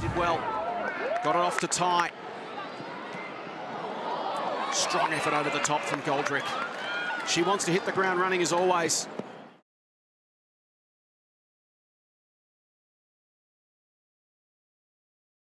did well. Got it off to Ty. Strong effort over the top from Goldrick. She wants to hit the ground running as always.